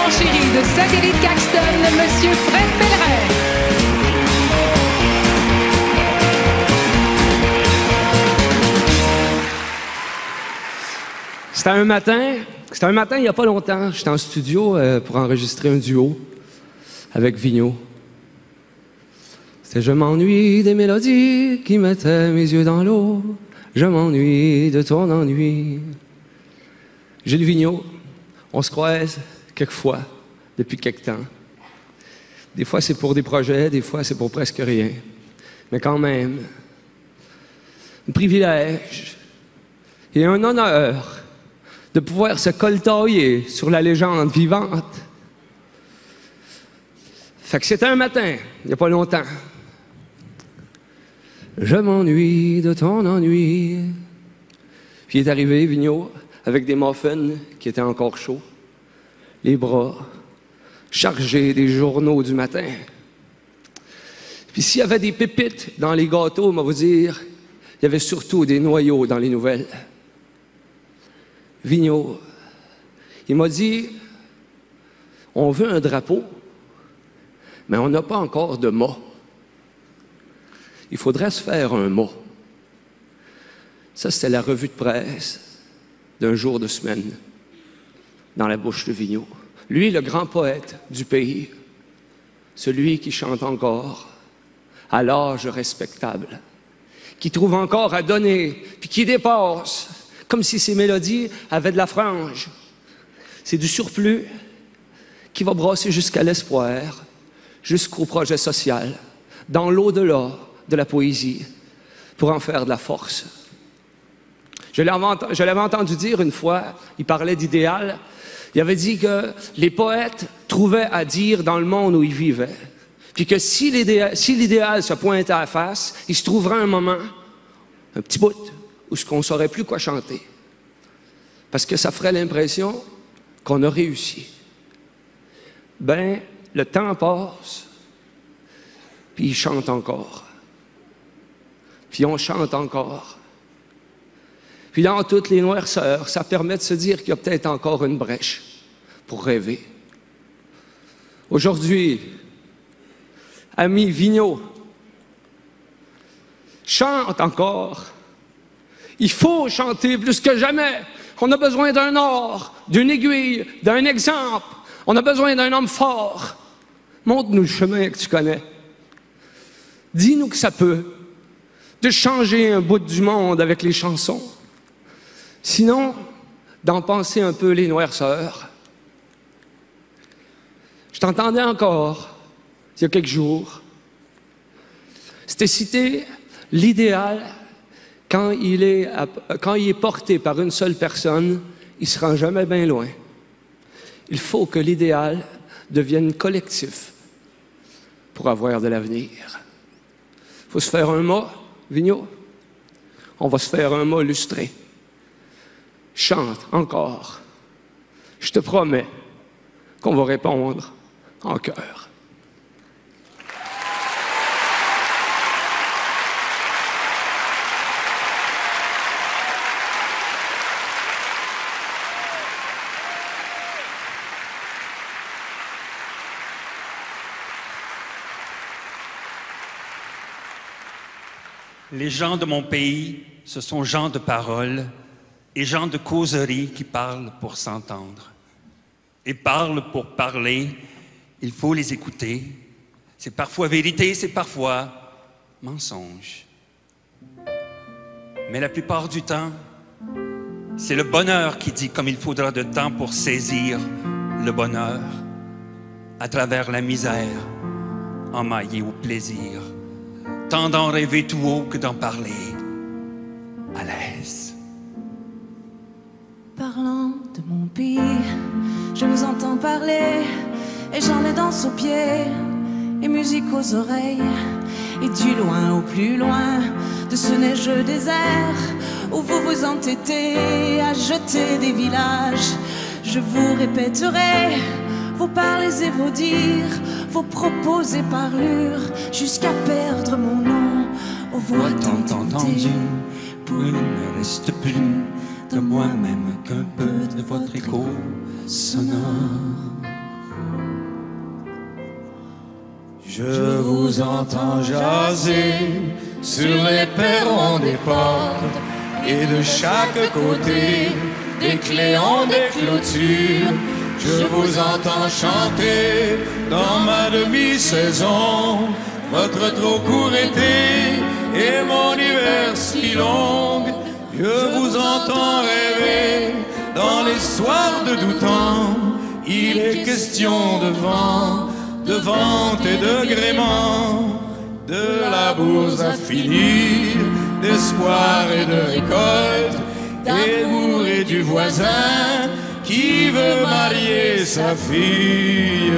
enfant chéri de Satellite Caxton, Monsieur Fred Pellerin. C'était un matin il n'y a pas longtemps. J'étais en studio pour enregistrer un duo avec Vigneault. C'était « Je m'ennuie des mélodies qui mettaient mes yeux dans l'eau. Je m'ennuie de ton ennui. » Gilles Vigneault, on se croise quelquefois depuis quelque temps. Des fois, c'est pour des projets, des fois, c'est pour presque rien. Mais quand même, un privilège et un honneur de pouvoir se coltailler sur la légende vivante. Fait que c'était un matin, il n'y a pas longtemps. Je m'ennuie de ton ennui. Puis il est arrivé, Vigneault, avec des muffins qui étaient encore chauds, les bras chargés des journaux du matin. Puis s'il y avait des pépites dans les gâteaux, on va vous dire, il y avait surtout des noyaux dans les nouvelles. Vigneault, il m'a dit, on veut un drapeau, mais on n'a pas encore de mât. Il faudrait se faire un mât. Ça, c'était la revue de presse d'un jour de semaine dans la bouche de Vigneault. Lui, le grand poète du pays, celui qui chante encore à l'âge respectable, qui trouve encore à donner, puis qui dépasse, comme si ses mélodies avaient de la frange. C'est du surplus qui va brasser jusqu'à l'espoir, jusqu'au projet social, dans l'au-delà de la poésie, pour en faire de la force. Je l'avais entendu dire une fois, il parlait d'idéal, il avait dit que les poètes trouvaient à dire dans le monde où ils vivaient, puis que si l'idéal se pointait à la face, il se trouverait un moment, un petit bout, où on ne saurait plus quoi chanter. Parce que ça ferait l'impression qu'on a réussi. Ben, le temps passe, puis il chante encore. Puis on chante encore. Puis dans toutes les noirceurs, ça permet de se dire qu'il y a peut-être encore une brèche pour rêver. Aujourd'hui, ami Vigneault, chante encore. Il faut chanter plus que jamais. On a besoin d'un or, d'une aiguille, d'un exemple. On a besoin d'un homme fort. Montre-nous le chemin que tu connais. Dis-nous que ça peut, de changer un bout du monde avec les chansons. Sinon, d'en penser un peu les noirceurs. Je t'entendais encore, il y a quelques jours. C'était cité l'idéal. Quand il est porté par une seule personne, il ne se rend jamais bien loin. Il faut que l'idéal devienne collectif pour avoir de l'avenir. Il faut se faire un mât, Vigneault. On va se faire un mât lustré. Chante encore. Je te promets qu'on va répondre en chœur. Les gens de mon pays, ce sont gens de parole et gens de causerie qui parlent pour s'entendre. Et parlent pour parler, il faut les écouter. C'est parfois vérité, c'est parfois mensonge. Mais la plupart du temps, c'est le bonheur qui dit comme il faudra de temps pour saisir le bonheur à travers la misère, emmaillée au plaisir. Tant d'en rêver tout haut que d'en parler à l'aise. Parlant de mon pays, je vous entends parler, et j'en ai danse aux pieds, et musique aux oreilles, et du loin au plus loin, de ce neigeux désert, où vous vous entêtez à jeter des villages, je vous répéterai vos parlers et vos dires, vos propos et parlures, jusqu'à perdre mon nom aux voix tant entendues. Pour il ne reste plus de moi-même qu'un peu de votre écho sonore. Je vous entends jaser sur les perrons des portes et de chaque côté des cléons des clôtures. Je vous entends chanter dans ma demi-saison votre trop court été et mon hiver si long. Je vous entends rêver dans les soirs de doux temps. Il est question de vent, de vente et de gréement, de la bourse à finir, d'espoir et de récolte, d'amour et du voisin qui veut marier sa fille.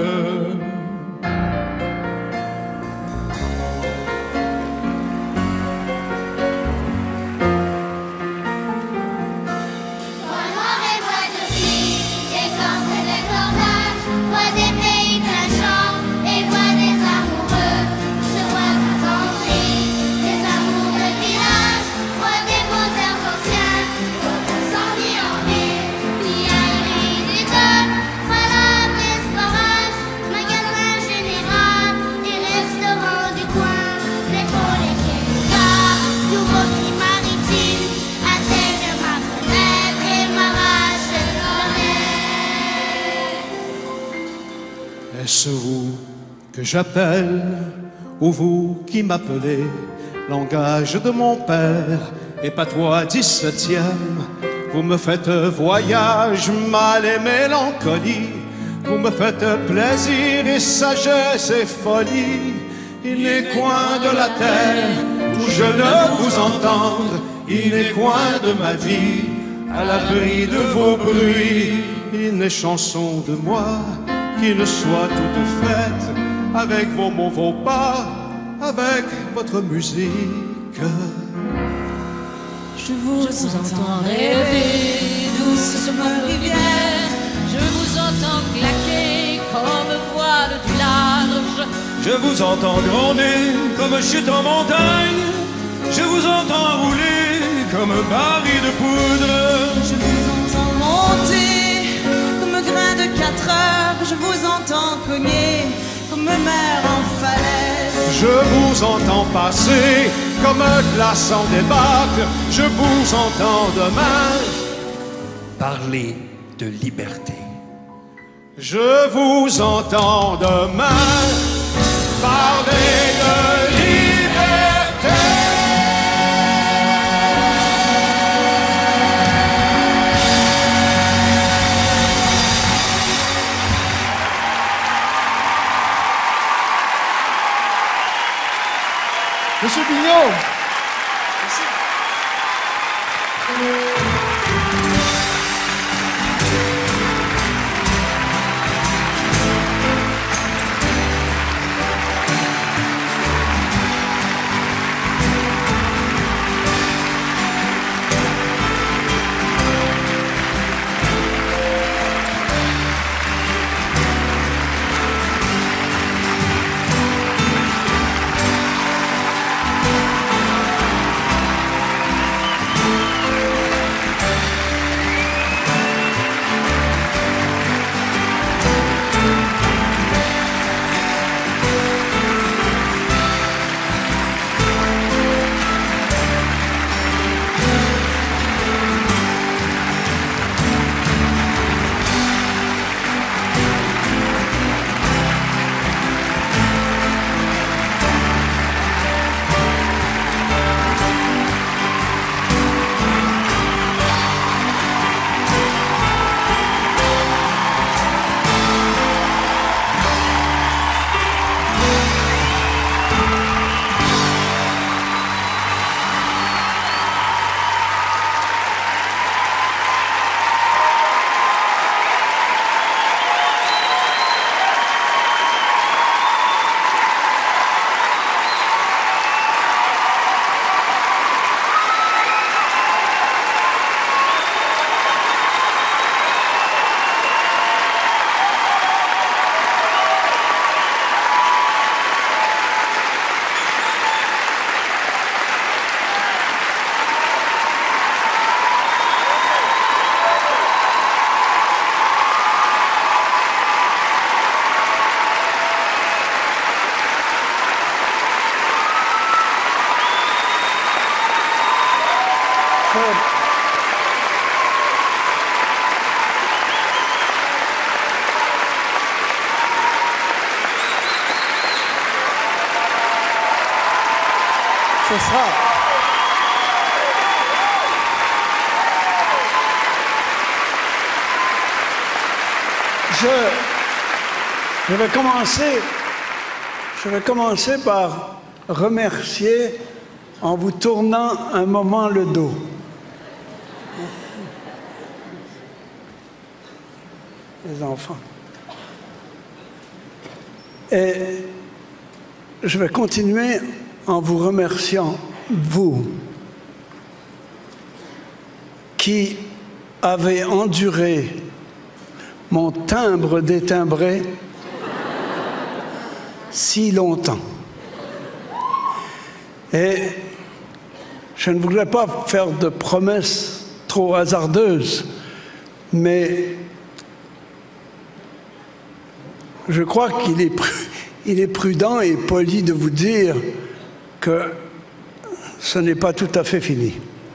Est-ce vous que j'appelle ou vous qui m'appelez? Langage de mon père et patois 17e. Vous me faites voyage, mal et mélancolie. Vous me faites plaisir et sagesse et folie. Il n'est coin de la terre où je ne vous entende. Il n'est coin de ma vie à l'abri de vos bruits. Il n'est chanson de moi qui ne soit toute faite avec vos mots, vos pas, avec votre musique. Je vous entends rêver douce sur ma rivière. Je vous entends claquer comme voile du large. Je vous entends gronder comme chute en montagne. Je vous entends rouler comme un baril de poudre. Je vous entends monter comme un grain de 4 heures. Je vous entends cogner comme mer en falaise. Je vous entends passer comme un glace en débarque. Je vous entends demain Parler de liberté. Je vous entends demain parler de liberté. Monsieur Pignot. C'est ça. Je vais commencer par remercier en vous tournant un moment le dos. Les enfants. Et je vais continuer en vous remerciant, vous, qui avez enduré mon timbre détimbré si longtemps. Et je ne voudrais pas faire de promesses trop hasardeuses, mais je crois qu'il est prudent et poli de vous dire que ce n'est pas tout à fait fini.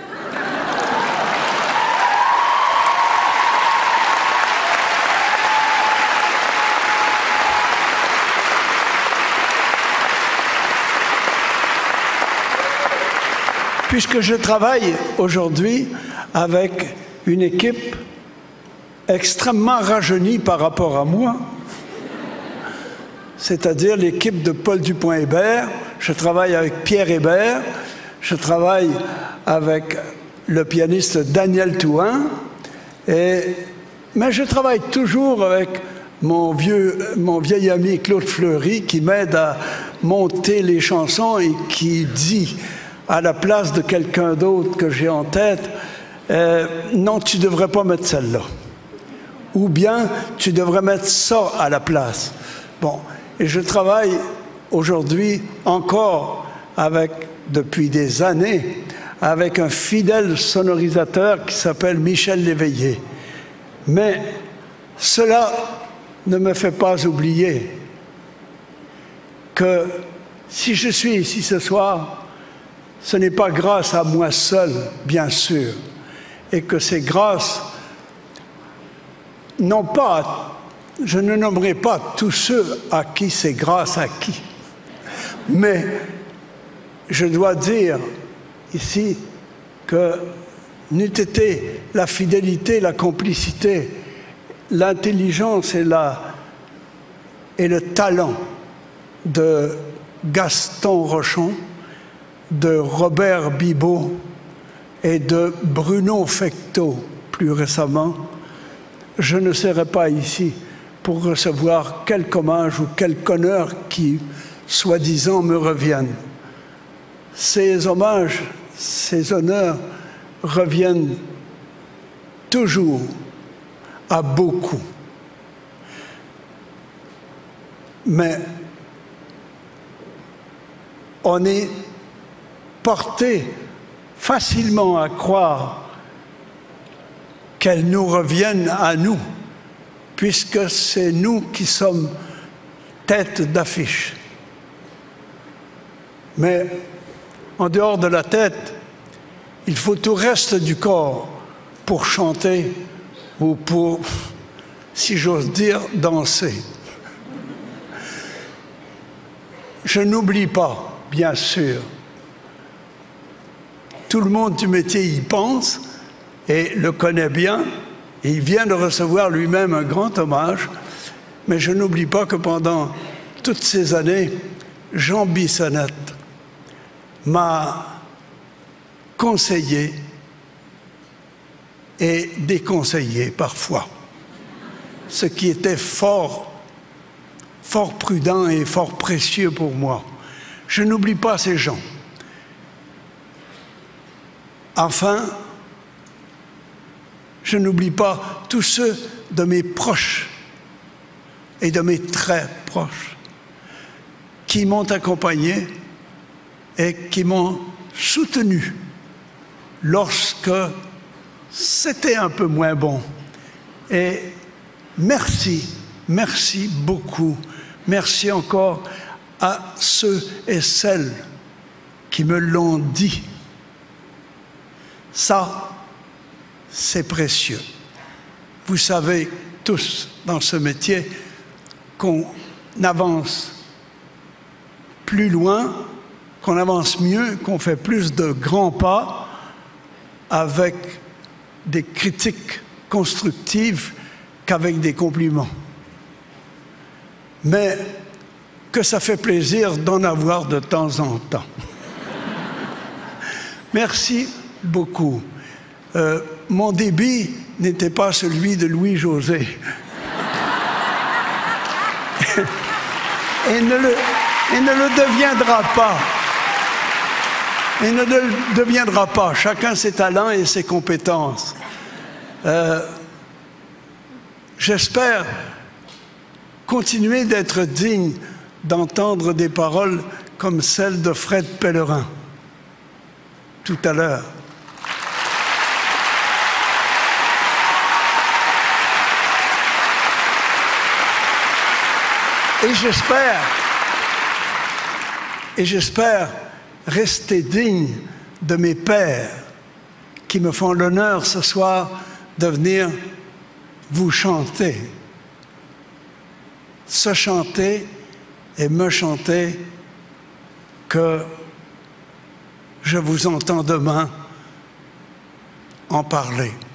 Puisque je travaille aujourd'hui avec une équipe extrêmement rajeunie par rapport à moi, c'est-à-dire l'équipe de Paul Dupont-Hébert, je travaille avec Pierre Hébert, je travaille avec le pianiste Daniel Touin, mais je travaille toujours avec mon vieil ami Claude Fleury qui m'aide à monter les chansons et qui dit à la place de quelqu'un d'autre que j'ai en tête, non, tu ne devrais pas mettre celle-là. Ou bien, tu devrais mettre ça à la place. Bon, et je travaille aujourd'hui encore depuis des années, avec un fidèle sonorisateur qui s'appelle Michel Léveillé. Mais cela ne me fait pas oublier que si je suis ici ce soir, ce n'est pas grâce à moi seul, bien sûr, et que c'est grâce, non pas, je ne nommerai pas tous ceux à qui c'est grâce à qui, mais je dois dire ici que n'eût été la fidélité, la complicité, l'intelligence et le talent de Gaston Rochon, de Robert Bibot et de Bruno Fecteau, plus récemment, je ne serais pas ici pour recevoir quelque hommage ou quelque honneur qui, soi-disant, me reviennent. Ces hommages, ces honneurs reviennent toujours à beaucoup. Mais on est porté facilement à croire qu'elles nous reviennent à nous, puisque c'est nous qui sommes tête d'affiche. Mais en dehors de la tête, il faut tout le reste du corps pour chanter ou pour, si j'ose dire, danser. Je n'oublie pas, bien sûr. Tout le monde du métier y pense et le connaît bien. Et il vient de recevoir lui-même un grand hommage. Mais je n'oublie pas que pendant toutes ces années, Jean Bissonnette m'a conseillé et déconseillé parfois, ce qui était fort prudent et fort précieux pour moi. Je n'oublie pas ces gens. Enfin, je n'oublie pas tous ceux de mes proches et de mes très proches qui m'ont accompagné et qui m'ont soutenu lorsque c'était un peu moins bon. Et merci, merci beaucoup. Merci encore à ceux et celles qui me l'ont dit. Ça, c'est précieux. Vous savez tous dans ce métier qu'on avance plus loin, qu'on avance mieux, qu'on fait plus de grands pas avec des critiques constructives qu'avec des compliments. Mais que ça fait plaisir d'en avoir de temps en temps. Merci beaucoup. Mon débit n'était pas celui de Louis-José. Et ne le deviendra pas. Et ne le deviendra pas. Chacun ses talents et ses compétences. J'espère continuer d'être digne d'entendre des paroles comme celles de Fred Pellerin tout à l'heure. Et j'espère rester digne de mes pères qui me font l'honneur ce soir de venir vous chanter. Se chanter et me chanter que je vous entends demain en parler.